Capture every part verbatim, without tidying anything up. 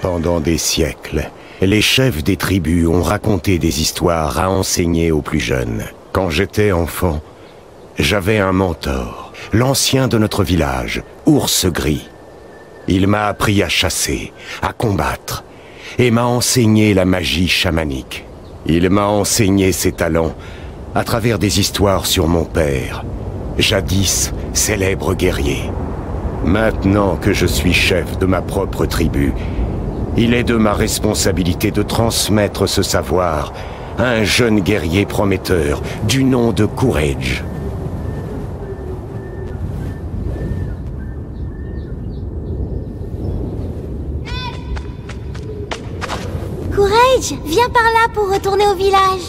Pendant des siècles, les chefs des tribus ont raconté des histoires à enseigner aux plus jeunes. Quand j'étais enfant, j'avais un mentor, l'ancien de notre village, Ours Gris. Il m'a appris à chasser, à combattre, et m'a enseigné la magie chamanique. Il m'a enseigné ses talents à travers des histoires sur mon père, jadis célèbre guerrier. Maintenant que je suis chef de ma propre tribu, il est de ma responsabilité de transmettre ce savoir à un jeune guerrier prometteur du nom de Courage. Courage, viens par là pour retourner au village.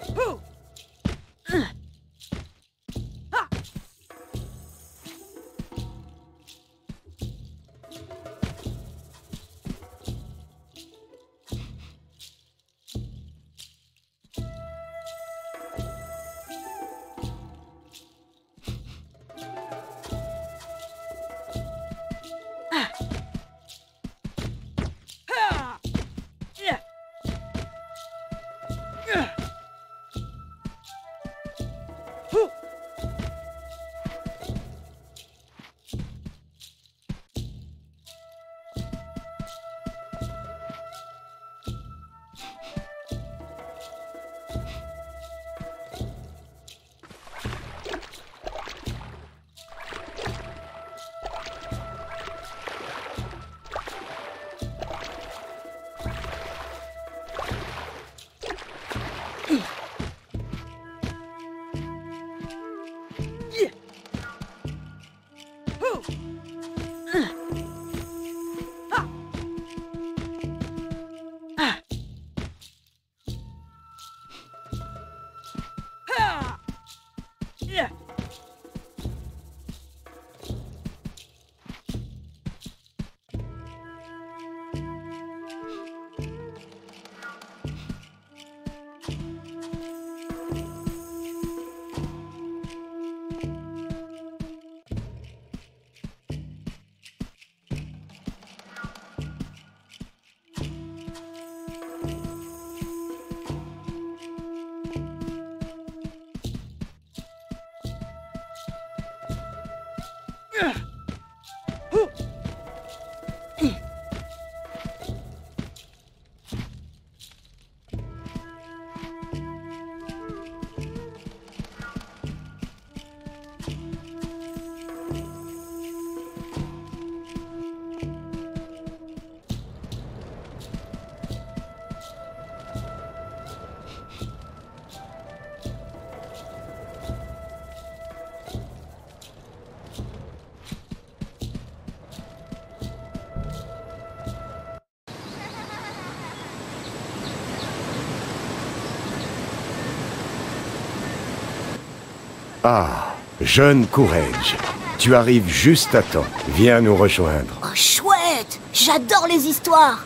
Ah, jeune Courage, tu arrives juste à temps. Viens nous rejoindre. Oh, chouette! J'adore les histoires!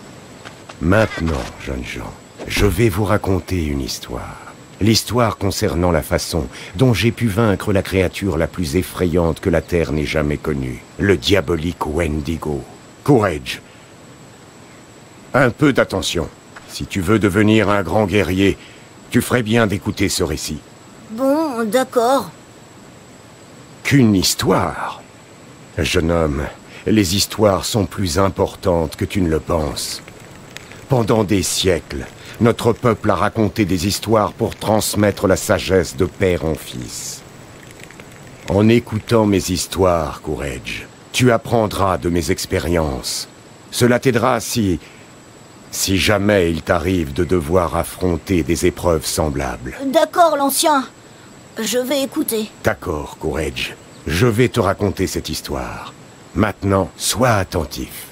Maintenant, jeunes gens, je vais vous raconter une histoire. L'histoire concernant la façon dont j'ai pu vaincre la créature la plus effrayante que la Terre n'ait jamais connue, le diabolique Wendigo. Courage, un peu d'attention. Si tu veux devenir un grand guerrier, tu ferais bien d'écouter ce récit. Bon, d'accord. Qu'une histoire? Jeune homme, les histoires sont plus importantes que tu ne le penses. Pendant des siècles, notre peuple a raconté des histoires pour transmettre la sagesse de père en fils. En écoutant mes histoires, Courage, tu apprendras de mes expériences. Cela t'aidera si... si jamais il t'arrive de devoir affronter des épreuves semblables. D'accord, l'ancien. Je vais écouter. D'accord, Courage. Je vais te raconter cette histoire. Maintenant, sois attentif.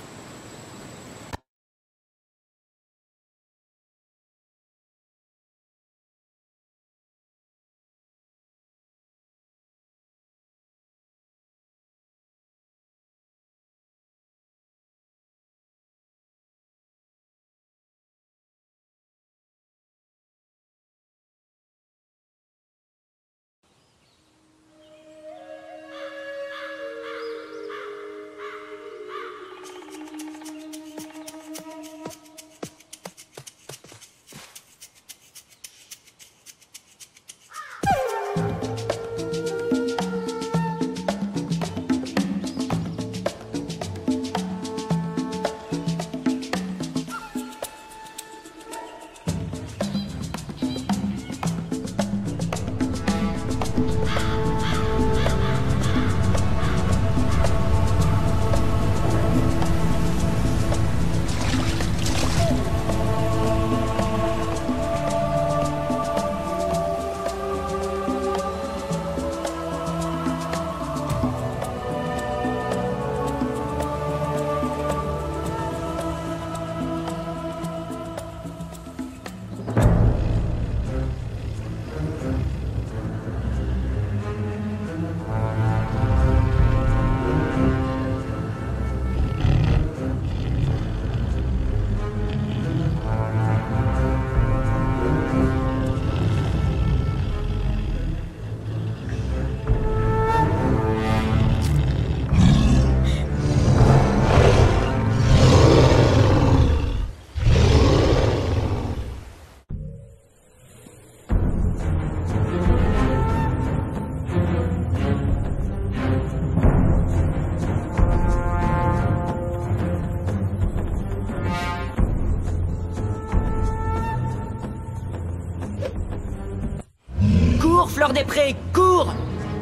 Cours, Fleur des Prés, cours!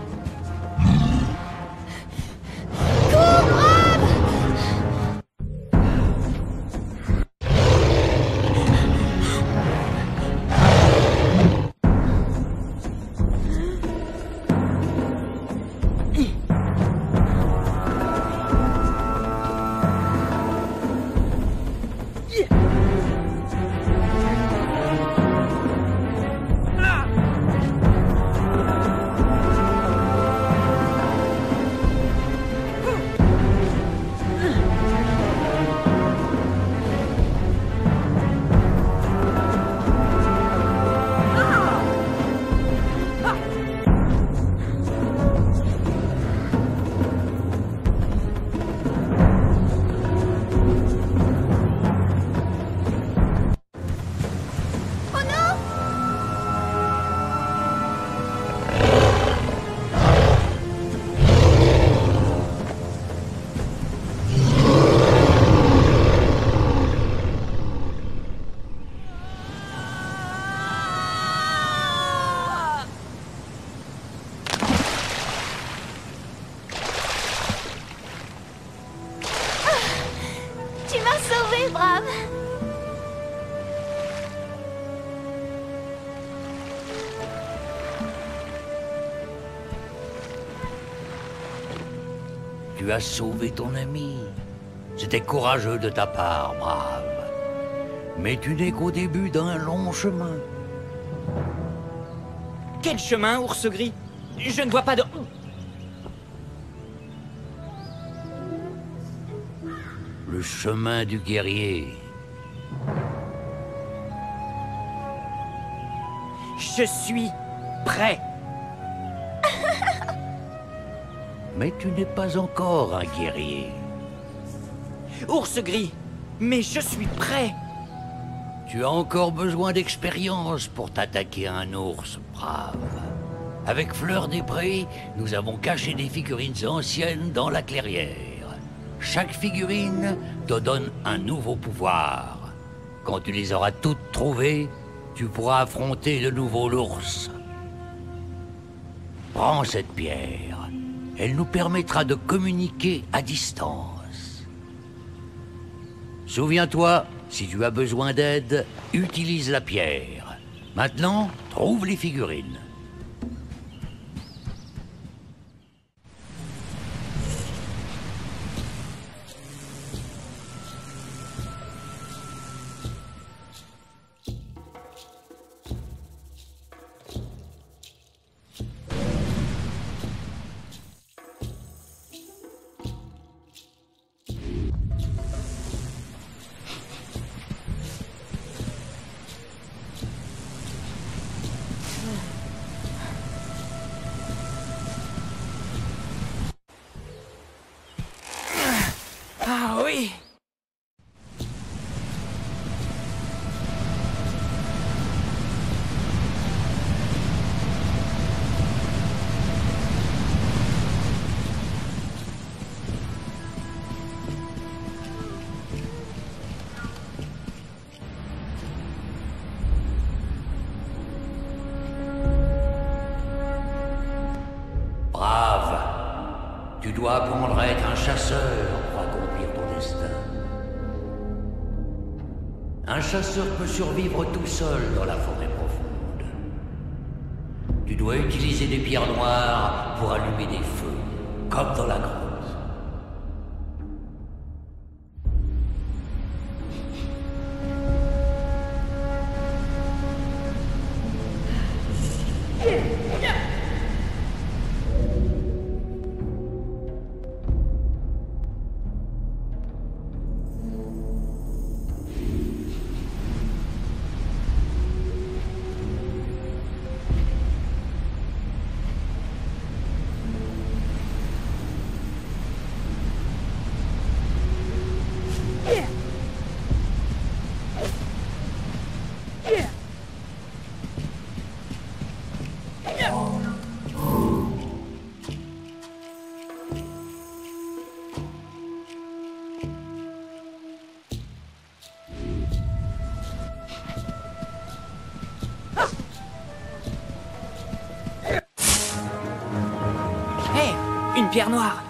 Cours, Brave! Tu m'as sauvé, Brave! Tu as sauvé ton ami. C'était courageux de ta part, Brave. Mais tu n'es qu'au début d'un long chemin. Quel chemin, ours gris? Je ne vois pas de... Le chemin du guerrier. Je suis prêt. Mais tu n'es pas encore un guerrier. Ours gris, mais je suis prêt. Tu as encore besoin d'expérience pour t'attaquer à un ours, Brave. Avec Fleur des Prés, nous avons caché des figurines anciennes dans la clairière. Chaque figurine te donne un nouveau pouvoir. Quand tu les auras toutes trouvées, tu pourras affronter de nouveau l'ours. Prends cette pierre. Elle nous permettra de communiquer à distance. Souviens-toi, si tu as besoin d'aide, utilise la pierre. Maintenant, trouve les figurines. Ah oui! Brave, tu dois apprendre à être un chasseur pour accomplir ton destin. Un chasseur peut survivre tout seul dans la forêt profonde. Tu dois utiliser des pierres noires pour allumer des feux, comme dans la grotte. une pierre noire.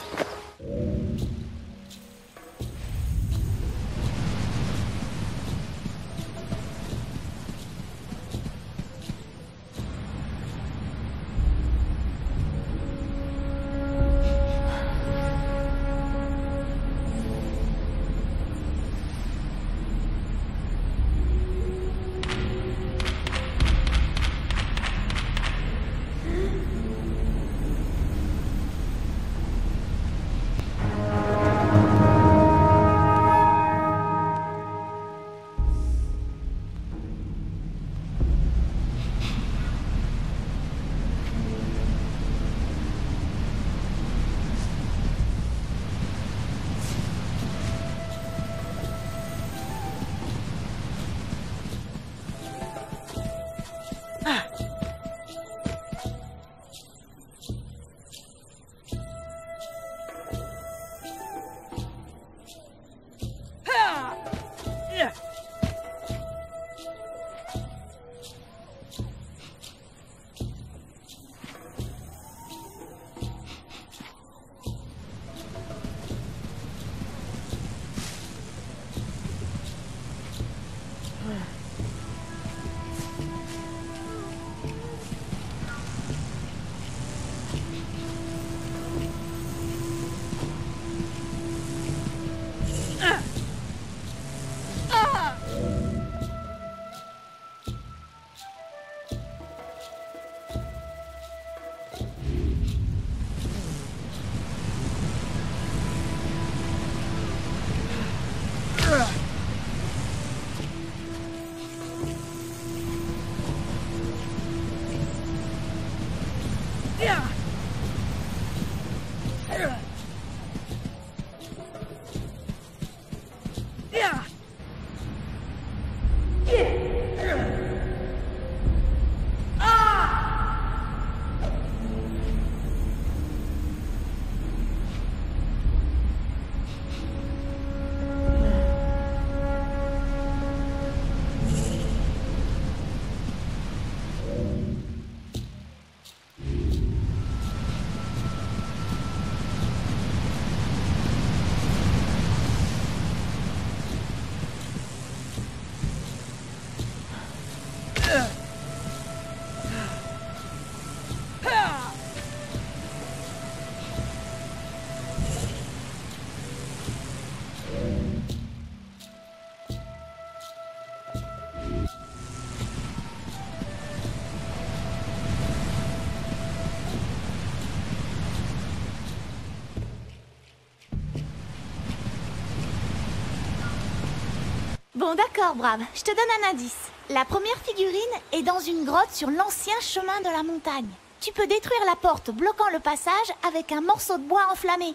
Bon d'accord, Brave, je te donne un indice. La première figurine est dans une grotte sur l'ancien chemin de la montagne. Tu peux détruire la porte bloquant le passage avec un morceau de bois enflammé.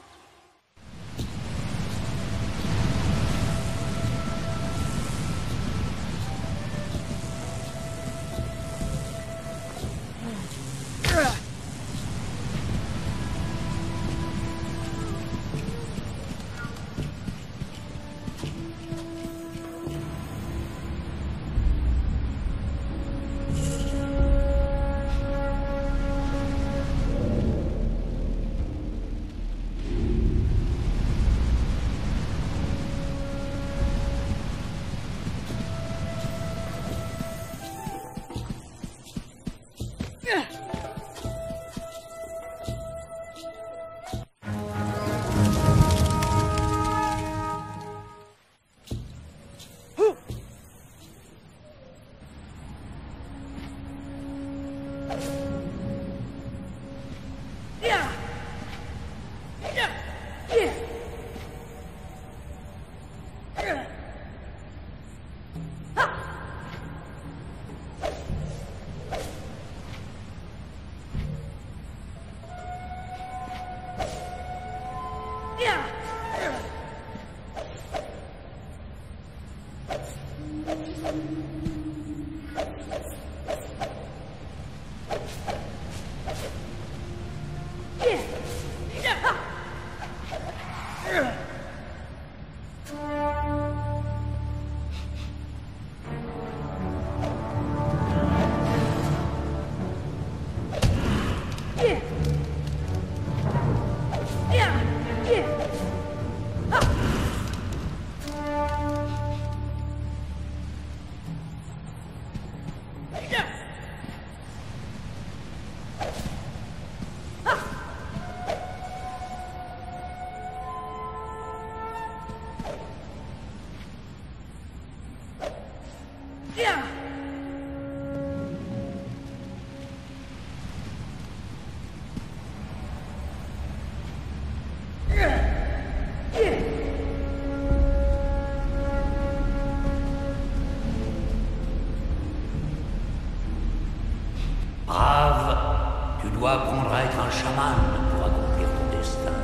Tu dois apprendre à être un chaman pour accomplir ton destin.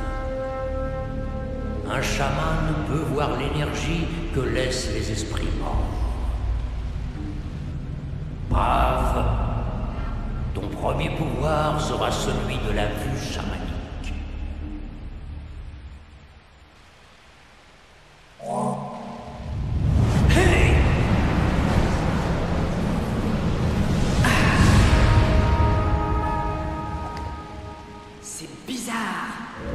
Un chaman peut voir l'énergie que laissent les esprits morts. Brave, ton premier pouvoir sera celui de la vue chamanique. C'est bizarre.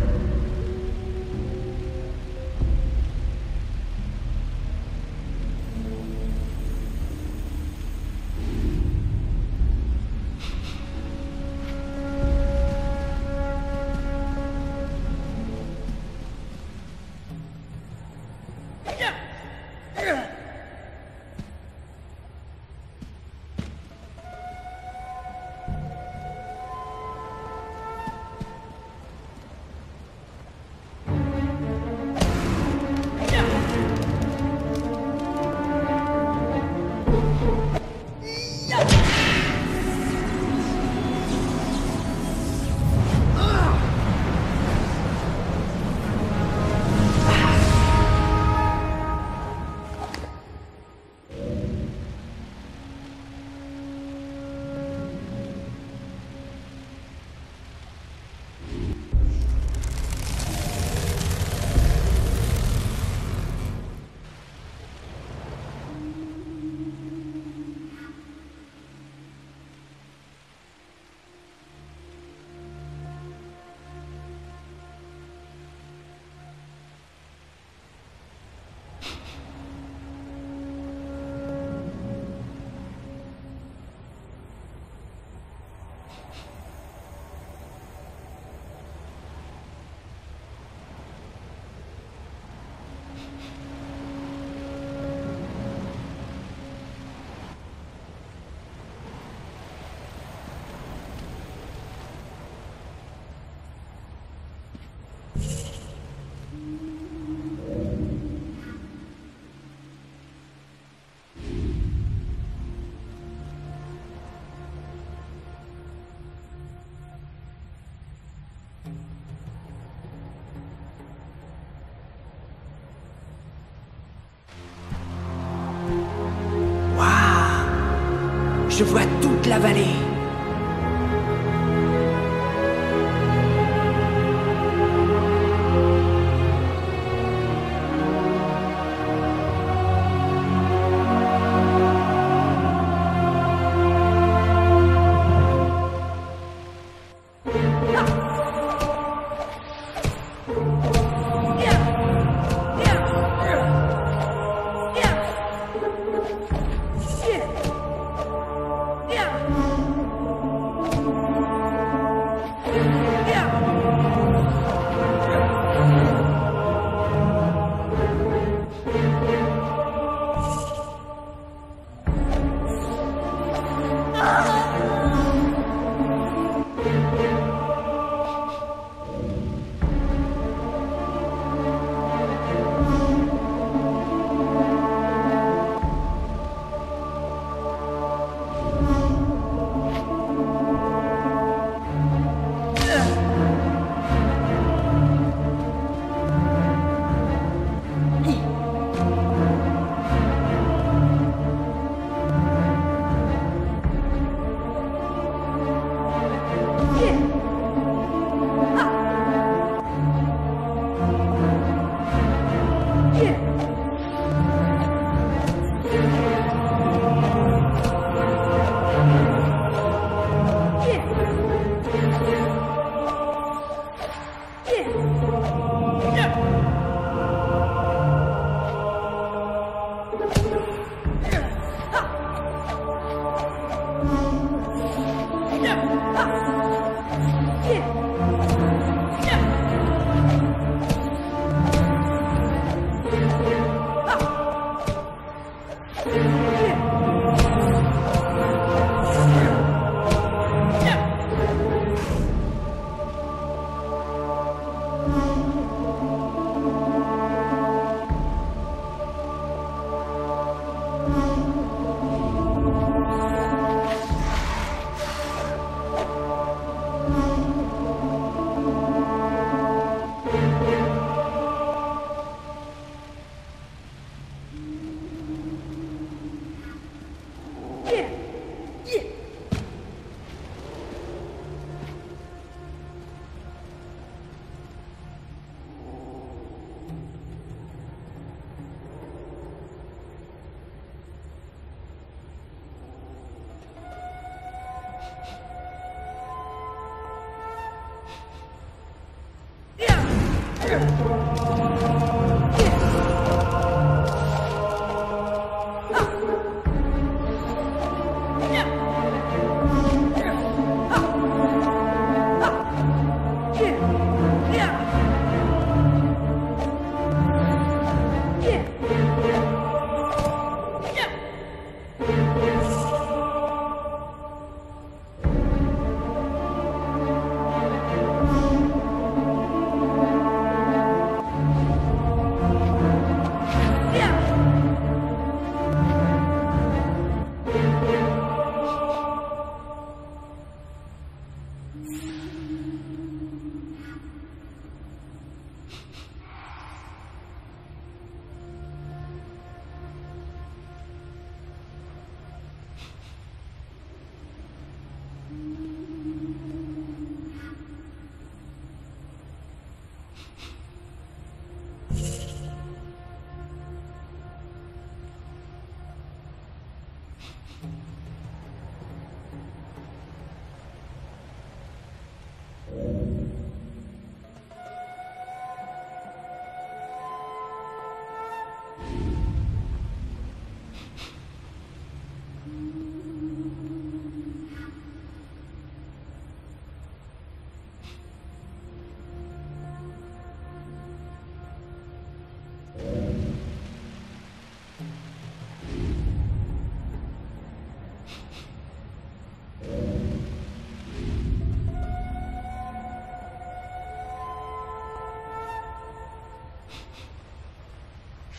Je vois toute la vallée.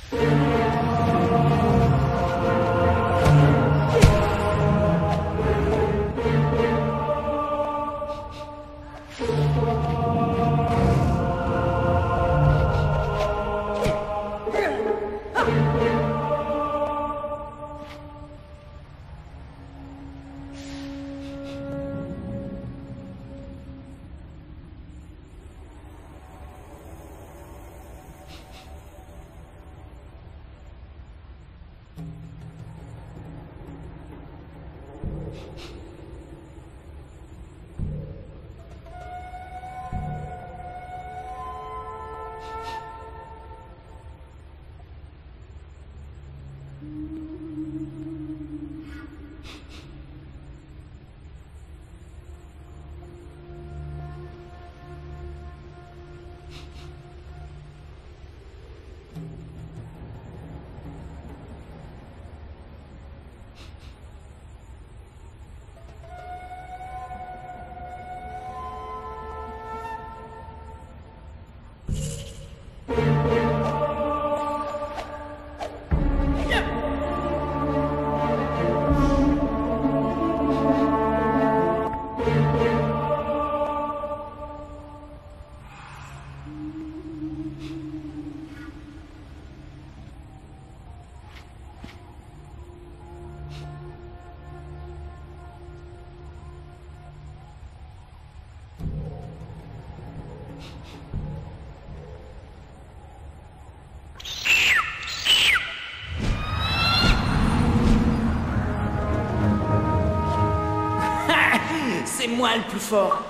C'est moi le plus fort.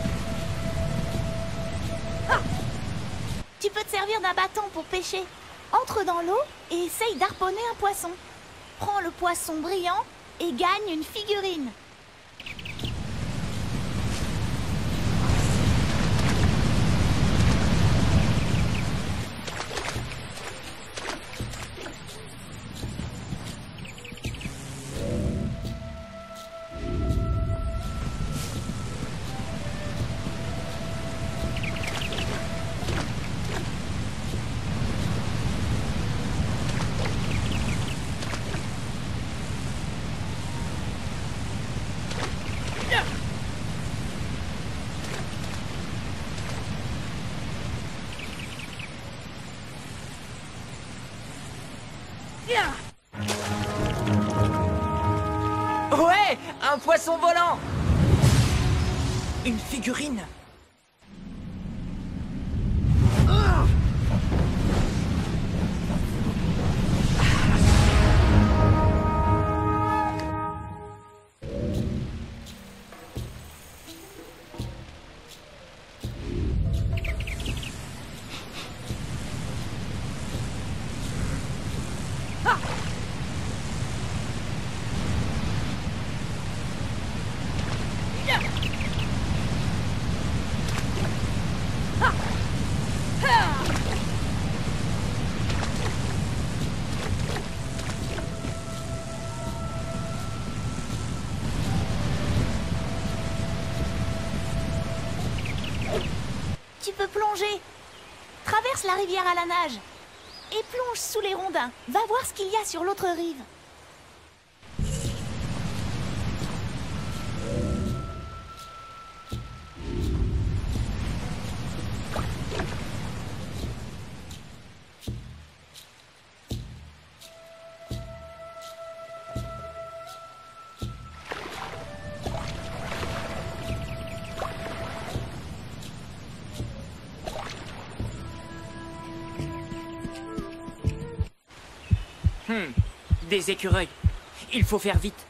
Tu peux te servir d'un bâton pour pêcher. Entre dans l'eau et essaye d'harponner un poisson. Prends le poisson brillant et gagne une figurine. Ouais, un poisson volant. Une figurine. Tu peux plonger. Traverse la rivière à la nage. Et plonge sous les rondins. Va voir ce qu'il y a sur l'autre rive. Hmm, des écureuils. Il faut faire vite.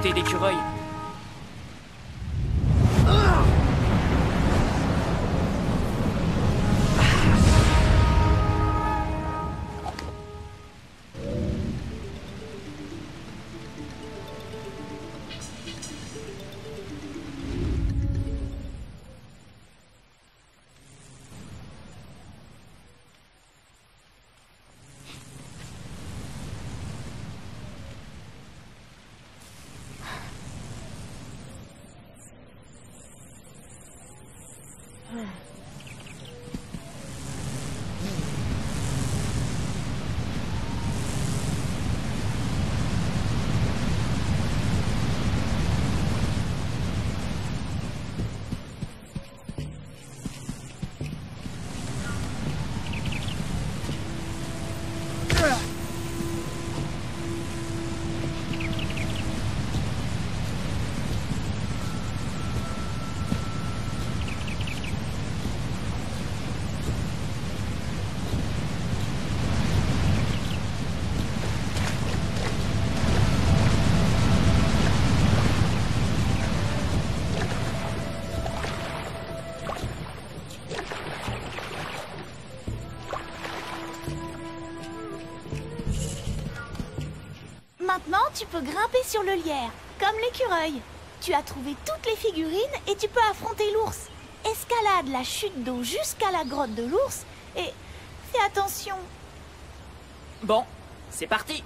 beauté d'écureuil. Maintenant, tu peux grimper sur le lierre, comme l'écureuil. Tu as trouvé toutes les figurines et tu peux affronter l'ours. Escalade la chute d'eau jusqu'à la grotte de l'ours et fais attention. Bon, c'est parti.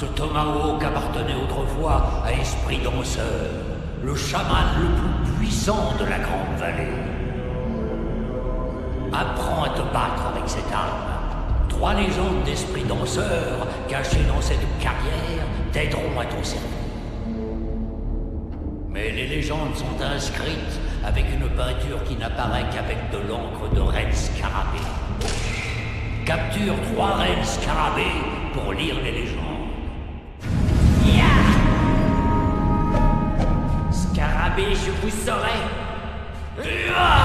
tomahawk appartenait autrefois à Esprit Danseur, le chaman le plus puissant de la Grande Vallée. Apprends à te battre avec cette arme. Trois légendes d'Esprit Danseur cachées dans cette carrière t'aideront à ton service. Mais les légendes sont inscrites avec une peinture qui n'apparaît qu'avec de l'encre de reine scarabée. Capture trois reines scarabées pour lire les légendes. Yeah. Scarabée, je vous saurai. Yeah.